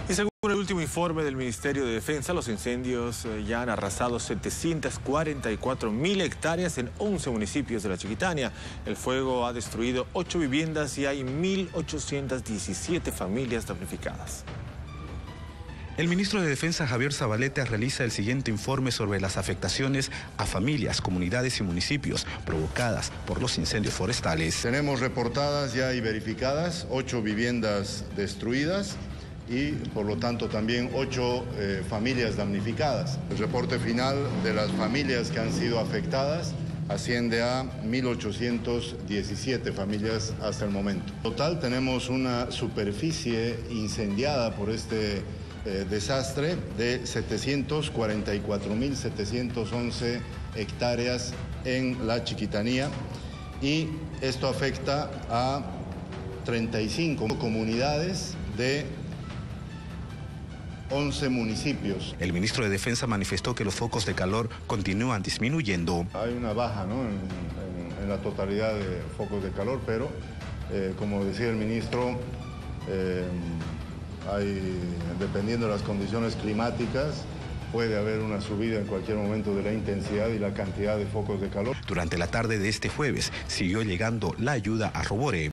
Y según el último informe del Ministerio de Defensa, los incendios ya han arrasado 744.000 hectáreas en 11 municipios de la Chiquitania. El fuego ha destruido 8 viviendas y hay 1.817 familias damnificadas. El ministro de Defensa, Javier Zabaleta, realiza el siguiente informe sobre las afectaciones a familias, comunidades y municipios provocadas por los incendios forestales. Tenemos reportadas ya y verificadas 8 viviendas destruidas y por lo tanto también 8 familias damnificadas. El reporte final de las familias que han sido afectadas asciende a 1.817 familias hasta el momento. En total tenemos una superficie incendiada por este desastre de 744.711 hectáreas en la Chiquitanía, y esto afecta a 35 comunidades de 11 municipios. El ministro de Defensa manifestó que los focos de calor continúan disminuyendo. Hay una baja, ¿no?, en la totalidad de focos de calor, pero como decía el ministro, dependiendo de las condiciones climáticas, puede haber una subida en cualquier momento de la intensidad y la cantidad de focos de calor. Durante la tarde de este jueves siguió llegando la ayuda a Robore.